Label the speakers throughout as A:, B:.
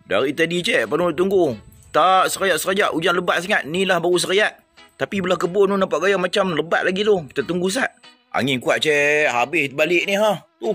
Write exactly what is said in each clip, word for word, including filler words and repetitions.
A: Dari tadi cik, Pak Long tunggu. Tak serayat-serayat, hujan lebat sangat. Ni lah baru serayat. Tapi belah kebun tu nampak gaya macam lebat lagi tu. Kita tunggu sat. Angin kuat cik, habis balik ni ha. Tu.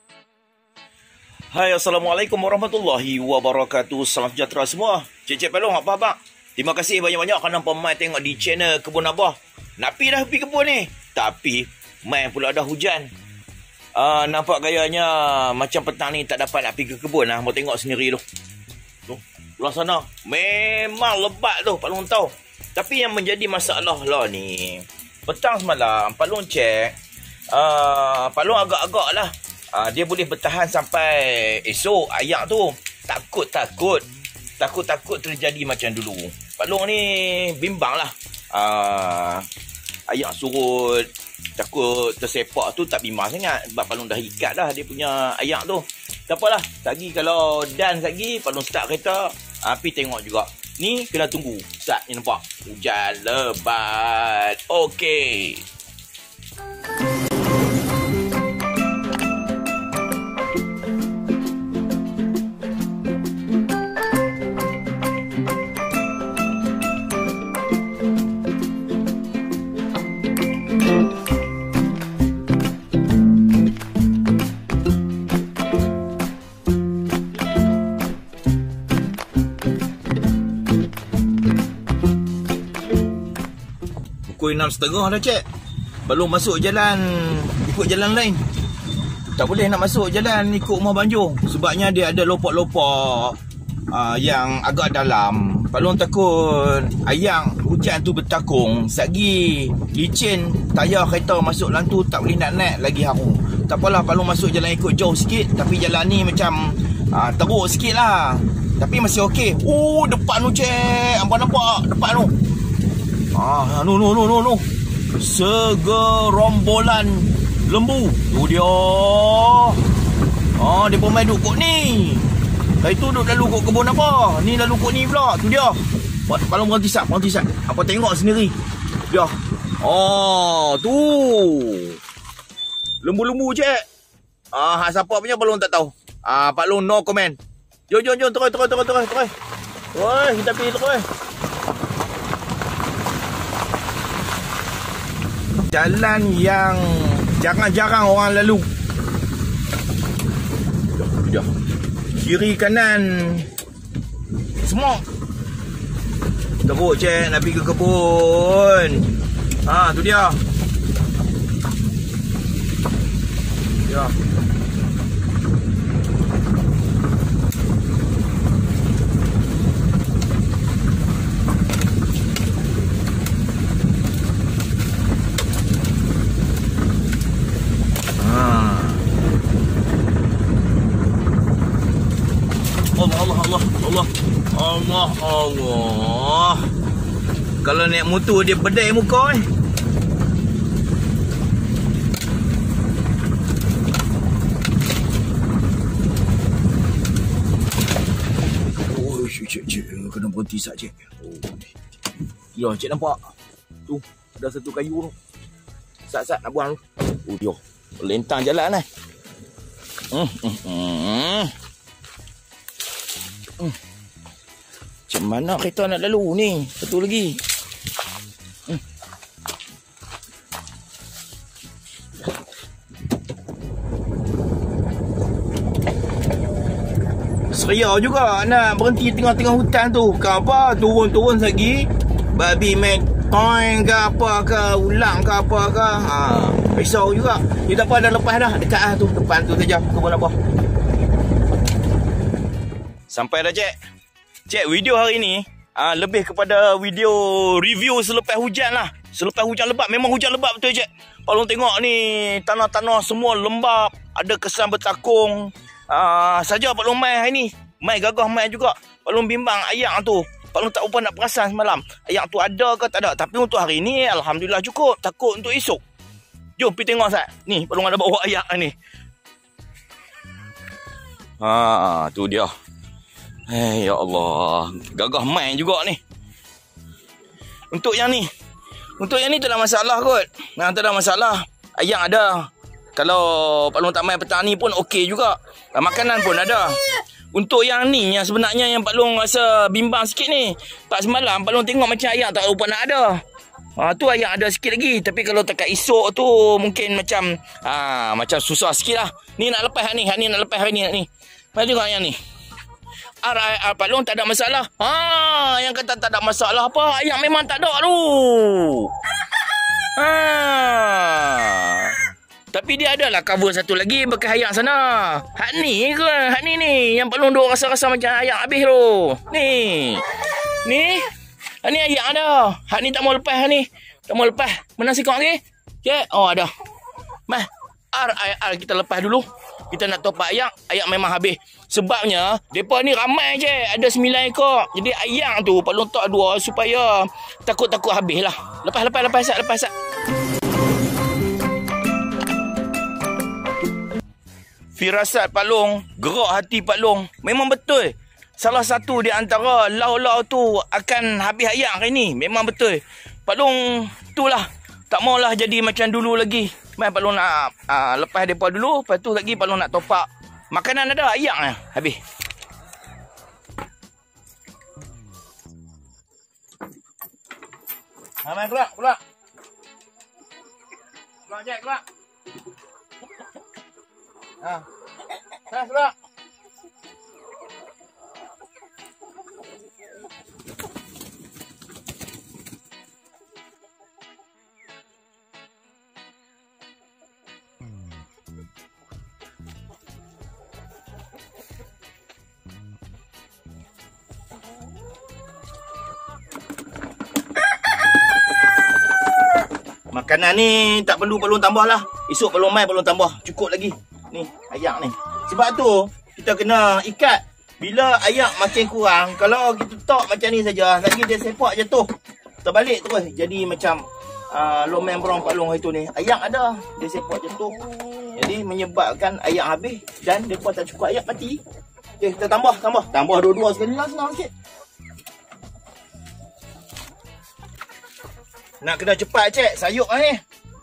A: Hai, Assalamualaikum warahmatullahi wabarakatuh. Salam sejahtera semua. Cik-cik Pak Long, apa abang? Terima kasih banyak-banyak kerana pemai tengok di channel Kebun Abah. Napi dah pergi kebun ni. Tapi, mai pula dah hujan. Uh, nampak gayanya macam petang ni tak dapat nak pergi ke kebun lah. Mau tengok sendiri tu. Tu, belah sana. Memang lebat tu, Pak Long tahu. Tapi yang menjadi masalah lah ni. Petang semalam, Pak Long cek. Uh, Pak Long agak-agak lah. Uh, dia boleh bertahan sampai esok ayak tu. Takut-takut. Takut-takut terjadi macam dulu. Pak Long ni bimbang lah. Uh, ayak surut. Takut tersepak tu tak bimbang sangat. Sebab Pak Long dah ikat dah dia punya ayak tu. Tak apalah. Lagi kalau dance lagi, Pak Long start kereta. Api tengok juga. Ni kena tunggu. Start ni nampak. Hujan lebat. Okey. Pukul enam setengah dah cik. Belum masuk jalan. Ikut jalan lain. Tak boleh nak masuk jalan ikut rumah banjur. Sebabnya dia ada lopak-lopak uh, yang agak dalam. Pak Long takut ayang hujan tu bertakung. Sagi licin tayar kereta masuk dalam tu tak boleh nak naik lagi haru. Tak apalah, Pak Long masuk jalan ikut jauh sikit. Tapi jalan ni macam uh, teruk sikit lah. Tapi masih okey. Oh, depan tu cik. Nampak nampak depan tu. Ah, no no no no no. Segerombolan lembu. Tu dia. Ah, dia pun main duduk kot ni. Hari tu duduk lalu kot kebun apa? Ni lalu kot ni pula. Tu dia. Pak Long berhenti sat, berhenti sat. Apa tengok sendiri. Dia. Oh, tu. Lembu-lembu cik. Ah, siapa punya Pak Long tak tahu. Ah, Pak Long no comment. Jom jom jom terus terus terus terus terus. Oi, kita pergi terus. Jalan yang jarang-jarang orang lalu. Dah. Kiri kanan semua. Teruk cik nak pergi ke kebun. Ha, tu dia. Ya. Allah, Allah, Allah. Kalau naik motor dia bedai muka eh. Oh, cik, cik, kena berhenti sat cik. Oh. Ya, cik nampak. Tu, ada satu kayu tu. Sat-sat nak buang tu. Oh, dia. Lentang jalan eh. Hmm, hmm, hmm. Hmm. Macam mana kereta nak lalu ni? Satu lagi. Hmm. Seria juga nak berhenti tengah-tengah hutan tu. Bukan apa, turun-turun lagi. Babi main toing ke apa ke, ulang ke apa ke. Ha, risau juga. Dia tak apa, dah lepas dah. Dekat lah tu, depan tu saja. Kebun apa. Sampai dah cik. Cik, video hari ni aa, lebih kepada video review selepas hujan lah. Selepas hujan lebat. Memang hujan lebat betul cik. Kalau tengok ni tanah-tanah semua lembap. Ada kesan bertakung. Aa, saja Pak Long mai hari ni. Mai gagah mai juga. Pak Long bimbang ayak tu. Pak Long tak lupa nak perasan semalam. Ayak tu ada ke tak ada. Tapi untuk hari ni alhamdulillah cukup. Takut untuk esok. Jom pergi tengok Sat. Ni Pak Long ada bawa ayak ni. Ha, tu dia. Hei, ya Allah. Gagah main juga ni. Untuk yang ni. Untuk yang ni tak ada masalah kot. Nah, tak ada masalah. Ayam ada. Kalau Pak Long tak main petang ni pun okey juga. Makanan pun ada.
B: Untuk yang ni, yang sebenarnya yang Pak Long rasa bimbang sikit ni. Pak semalam Pak Long tengok macam ayak tak lupa nak ada. Ha, tu ayak ada sikit lagi. Tapi kalau dekat esok tu mungkin macam ha, macam susah sikit lah. Ni nak lepas ni. Ni nak lepas hari ni. Ni. Mari tengok yang ni. R I R Pak Long tak ada masalah. Ha, yang kata tak ada masalah apa? Ayak memang tak ada tu. Ha. Tapi dia adalah cover satu lagi bekas ayak sana. Hak ni ke? Hak ni ni. Yang Pak Long duk rasa-rasa macam ayak habis tu. Ni. Ni. Hak ni ayak ada. Hak ni tak mau lepas hak ni. Tak mau lepas. Mana sikok lagi? Okay. Oh ada. Mah. R I R kita lepas dulu. Kita nak top up ayak. Ayak memang habis. Sebabnya depa ni ramai je. Ada sembilan ekor. Jadi ayak tu Pak Long tak dua supaya takut-takut habis lah. Lepas lepas lepas sat lepas sat. Firasat Pak Long, gerak hati Pak Long. Memang betul. Salah satu di antara lau-lau tu akan habis ayak hari ni. Memang betul. Pak Long itulah. Tak maulah jadi macam dulu lagi. Mai Pak Long nak aa, lepas mereka dulu. Lepas tu lagi Pak Long nak top up. Makanan ada, ayak lah. Habis. Ha, mai keluar, keluar. Keluar je, keluar. Ha. Ha, keluar. Makanan ni tak perlu Pak Long tambah lah. Esok Pak Long mai Pak Long tambah. Cukup lagi. Ni, ayak ni. Sebab tu, kita kena ikat. Bila ayak makin kurang, kalau kita tok macam ni saja, lagi dia sepak jatuh. Terbalik terus. Jadi macam uh, lomen berong Pak Long itu ni. Ayak ada, dia sepak jatuh. Jadi menyebabkan ayak habis. Dan mereka tak cukup ayak mati. Okay, kita tambah, tambah. Tambah dua-dua sekali lah, senang sikit. Nak kena cepat cek, sayuk lah ni.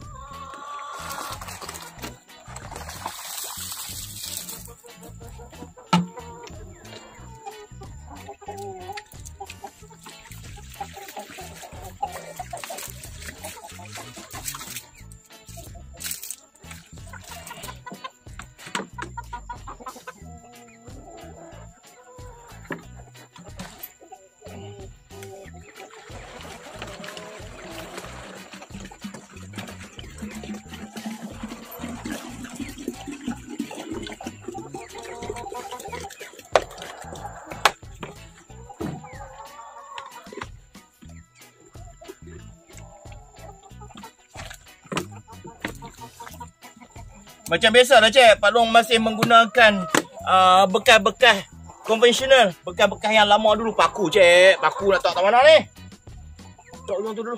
B: Macam biasa lah cik, Pak Long masih menggunakan uh, bekas-bekas konvensional. Bekas-bekas yang lama dulu. Paku cik, paku nak tak tak mana ni. Tok dulu tu dulu.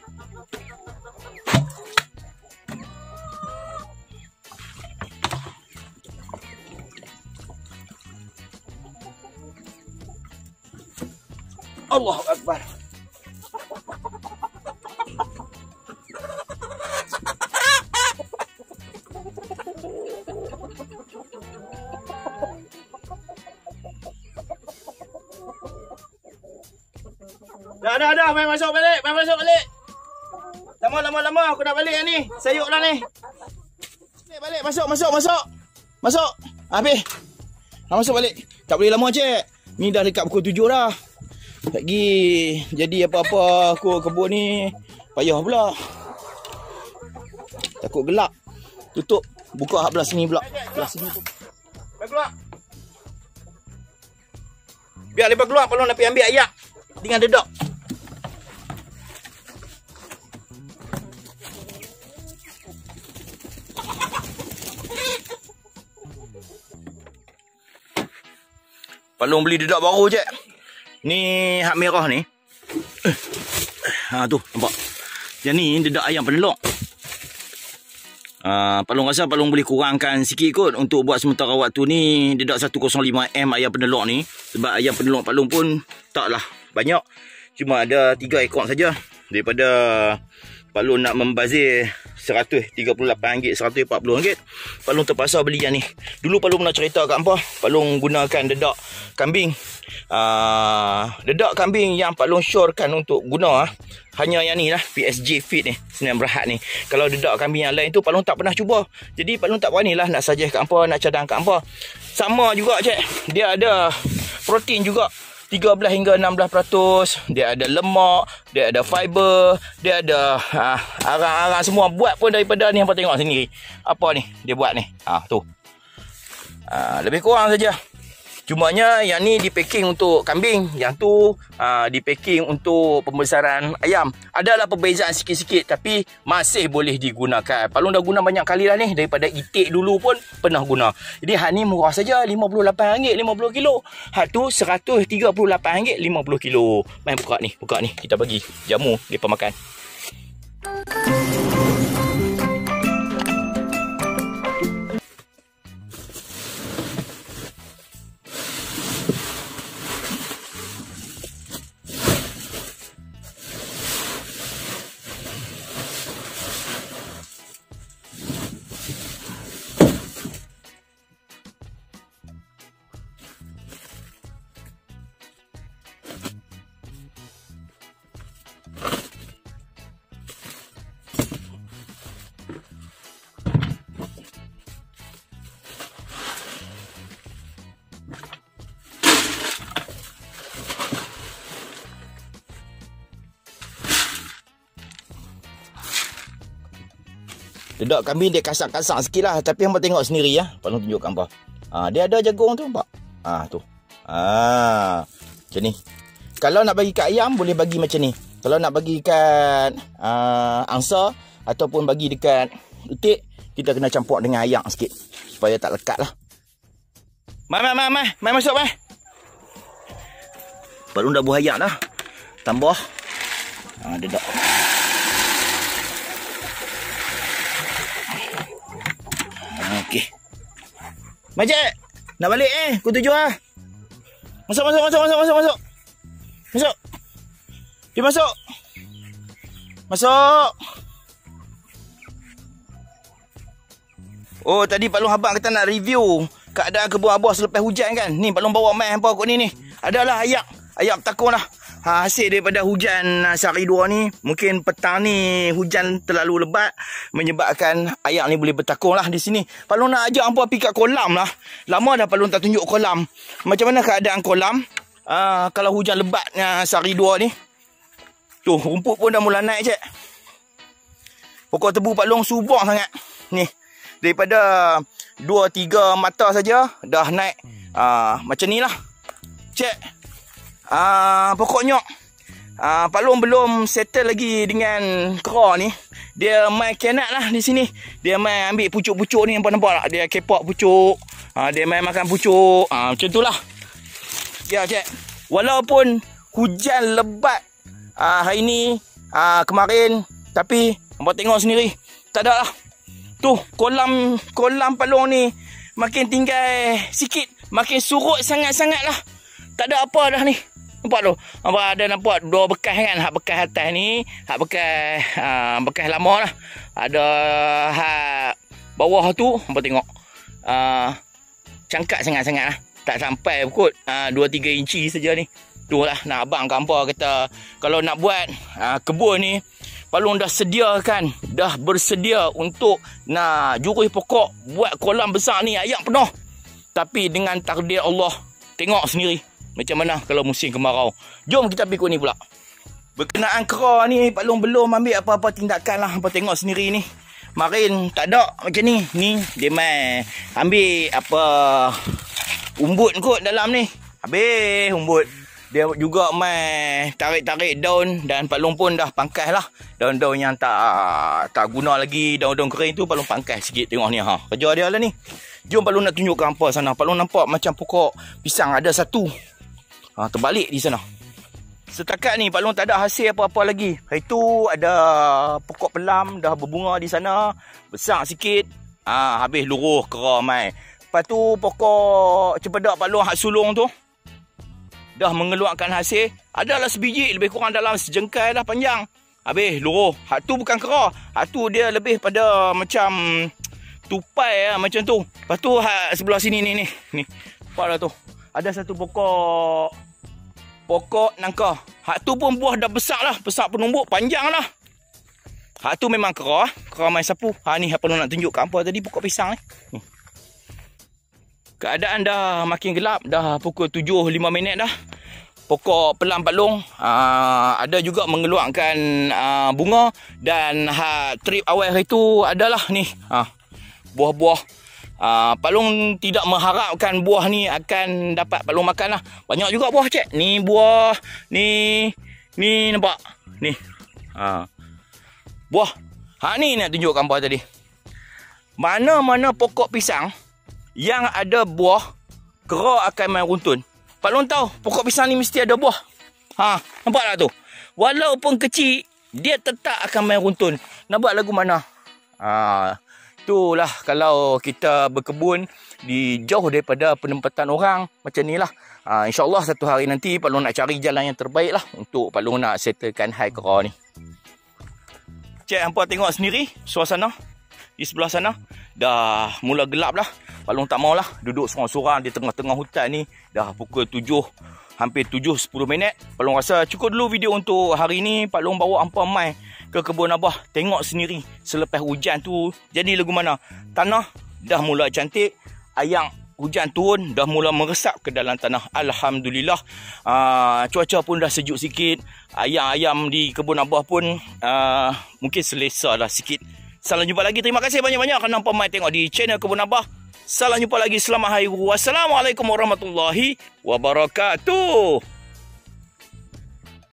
B: Allahu Akbar. Dah, dah, dah. Main masuk balik. Main masuk balik. Lama, lama, lama. Aku dah balik ni. Sayuk lah ni. Balik, balik. Masuk, masuk, masuk. Masuk. Habis. Ha, masuk balik. Tak boleh lama, cik. Ni dah dekat pukul tujuh dah. Lagi jadi apa-apa aku kebun ni. Payah pula. Takut gelap. Tutup. Buka hak belah sini pula. Belah sini tu. Biar keluar. Biar lepas keluar. Kalau nak pergi ambil ayak. Dengan dedok. Pak Long beli dedak baru je. Ni hak merah ni. Ha tu nampak. Yang ni dedak ayam penelok. Uh, Pak Long rasa Pak Long boleh kurangkan sikit kot untuk buat sementara waktu ni dedak seratus lima M ayam penelok ni. Sebab ayam penelok Pak Long pun taklah banyak. Cuma ada tiga ekor saja. Daripada
A: Pak Long nak membazir seratus tiga puluh lapan ringgit, seratus empat puluh ringgit. Pak Long terpaksa beli yang ni. Dulu Pak Long pernah cerita kat hampa, Pak Long gunakan dedak kambing. Uh, dedak kambing yang Pak Long syorkan untuk guna hanya yang ni lah, P S J Fit ni, Sdn Bhd ni. Kalau dedak kambing yang lain tu Pak Long tak pernah cuba. Jadi Pak Long tak berani lah nak suggest kat hampa, nak cadang kat hampa. Sama juga cik, dia ada protein juga, tiga belas hingga enam belas peratus. Dia ada lemak, dia ada fiber, dia ada ha, arang-arang semua. Buat pun daripada ni, hampa tengok sendiri. Apa ni dia buat ni? Ha tu. Ha, lebih kurang saja. Cumanya yang ni di packing untuk kambing, yang tu ha, di packing untuk pembesaran ayam. Adalah perbezaan sikit-sikit tapi masih boleh digunakan. Pak Long dah guna banyak kali lah ni, daripada itik dulu pun pernah guna. Jadi hak ni murah saja, lima puluh lapan ringgit lima puluh kilo. Hak tu seratus tiga puluh lapan ringgit lima puluh kilo. Main buka ni, buka ni, kita bagi jamu depa makan. Dedak kambing dia kasar-kasar sikit lah. Tapi hampa tengok sendiri ya. Pak Long tunjukkan hampa. Ha, dia ada jagung tu nampak. Ha, tu. Ha, macam ni. Kalau nak bagi kat ayam boleh bagi macam ni. Kalau nak bagi kat uh, angsa ataupun bagi dekat itik, kita kena campur dengan ayam sikit supaya tak lekat lah. Mai, mai, mai, mai. Mai masuk, mai. Pak Long dah buah ayam dah. Tambah. Ha, dedak. Okey. Majek, nak balik eh. Pukul tujuh ah. Masuk, masuk, masuk, masuk, masuk, masuk. Masuk. Dia masuk. Masuk. Oh, tadi Pak Long abang kata nak review keadaan kebun abah selepas hujan kan. Ni Pak Long bawa mai hampa kot ni ni. Adalah ayak, ayak bertakung lah. Ha, hasil daripada hujan sehari dua ni. Mungkin petang ni hujan terlalu lebat menyebabkan ayak ni boleh bertakung lah di sini. Pak Long nak ajak hampa pergi kat kolam lah. Lama dah Pak Long tak tunjuk kolam. Macam mana keadaan kolam uh, kalau hujan lebat uh, sehari dua ni. Tuh, rumput pun dah mula naik cik. Pokok tebu Pak Long subur sangat. Ni, daripada dua tiga mata saja dah naik uh, macam ni lah cik. Uh, pokoknya uh, Pak Long belum settle lagi dengan kera ni. Dia main kianat lah di sini. Dia main ambil pucuk-pucuk ni, nampak-nampak tak? Dia kepak pucuk. Uh, dia main makan pucuk. Uh, macam tu lah. Ya cik. Walaupun hujan lebat uh, hari ni, uh, kemarin, tapi nampak tengok sendiri, tak ada lah. Tu kolam kolam Pak Long ni makin tinggal sikit, makin surut sangat-sangat lah. Tak ada apa dah ni. Nampak tu? Nampak ada nampak dua bekas kan? Hak bekas atas ni, hak bekas uh, bekas lama lah. Ada hak bawah tu, nampak tengok. Uh, cangkat sangat-sangat lah. Tak sampai kot uh, dua tiga inci saja ni. Tu lah nak abang kat hampa kata kalau nak buat uh, kebun ni, Pak Long dah sediakan, dah bersedia untuk nak jurus pokok buat kolam besar ni ayak penuh. Tapi dengan takdir Allah, tengok sendiri macam mana kalau musim kemarau. Jom kita pergi ikut ni pula. Berkenaan kera ni, Pak Long belum ambil apa-apa tindakan lah. Hampa tengok sendiri ni. Marin tak ada macam ni. Ni dia main ambil apa umbut kot dalam ni. Habis umbut. Dia juga main tarik-tarik daun. Dan Pak Long pun dah pangkas lah. Daun-daun yang tak tak guna lagi. Daun-daun kering tu Pak Long pangkas sikit. Tengok ni ha. Kerja dia lah ni. Jom Pak Long nak tunjuk ke hampa sana. Pak Long nampak macam pokok pisang ada satu. Ha, terbalik di sana. Setakat ni Pak Long tak ada hasil apa-apa lagi. Hari tu ada pokok pelam dah berbunga di sana. Besar sikit. Ha, habis luruh kera mai. Lepas tu pokok cempedak Pak Long hak sulung tu dah mengeluarkan hasil. Adalah sebiji lebih kurang dalam sejengkai dah panjang.
B: Habis luruh. Hak tu bukan kera. Hak tu dia lebih pada macam tupai lah, macam tu. Lepas tu hak sebelah sini ni ni. Ni. Nampak lah tu. Ada satu pokok pokok nangka. Hak tu pun buah dah besar lah. Besar penumbuk, panjang lah. Hak tu memang kera. Kera main sapu. Ha ni apa nak tunjuk kat hampa tadi pokok pisang ni. ni. Keadaan dah makin gelap. Dah pukul tujuh lima minit dah. Pokok pelang palung uh, ada juga mengeluarkan uh, bunga. Dan ha, trip awal hari tu adalah ni. Ha, buah-buah. Uh, palung tidak mengharapkan buah ni akan dapat palung makan lah. Banyak juga buah cik. Ni buah. Ni. Ni nampak. Ni. Ha. Buah. Ha ni nak tunjuk gambar tadi. Mana-mana pokok pisang yang ada buah, kera akan main runtun. Pak Long tahu pokok pisang ni mesti ada buah. Ha, nampak tak tu? Walaupun kecil, dia tetap akan main runtun. Nak buat lagu mana? Ha, itulah kalau kita berkebun di jauh daripada penempatan orang macam ni lah. Ha, InsyaAllah satu hari nanti Pak Long nak cari jalan yang terbaik lah untuk Pak Long nak settlekan hai kera ni. Cik, hampa tengok sendiri suasana di sebelah sana. Dah mula gelap dah. Pak Long tak maulah duduk sorang-sorang di tengah-tengah hutan ni. Dah pukul tujuh, hampir tujuh sepuluh minit. Pak Long rasa cukup dulu video untuk hari ni. Pak Long bawa hampa mai ke kebun abah. Tengok sendiri selepas hujan tu jadi lagu mana. Tanah dah mula cantik. Ayang hujan turun dah mula meresap ke dalam tanah. Alhamdulillah. Uh, cuaca pun dah sejuk sikit. Ayam-ayam di kebun abah pun uh, mungkin selesa lah sikit. Salam jumpa lagi. Terima kasih banyak-banyak kerana hampa mai tengok di channel Kebun Abah. Salam jumpa lagi. Selamat hari. Wassalamualaikum warahmatullahi wabarakatuh.